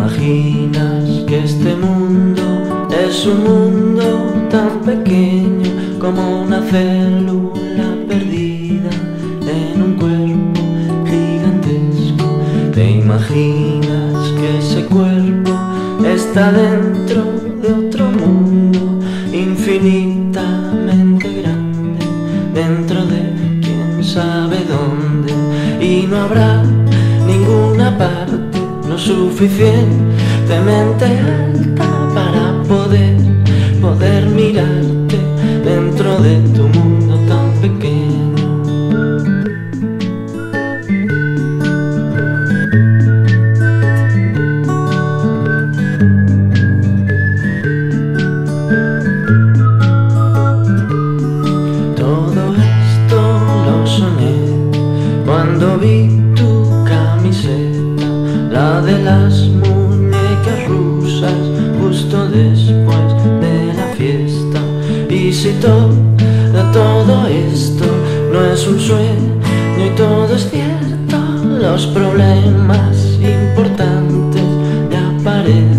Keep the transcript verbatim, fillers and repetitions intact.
imaginas que este mundo es un mundo tan pequeño como una célula perdida en un cuerpo gigantesco? ¿Te imaginas que ese cuerpo está dentro de otro mundo infinitamente grande, dentro de quién sabe dónde? Y no habrá ninguna parte lo suficientemente alta para poder, poder mirarte dentro de tu mundo tan pequeño. Todo esto lo soñé cuando vi tu camiseta, la de las muñecas rusas, justo después de la fiesta. Y si todo, todo esto no es un sueño y todo es cierto, los problemas importantes ya parecen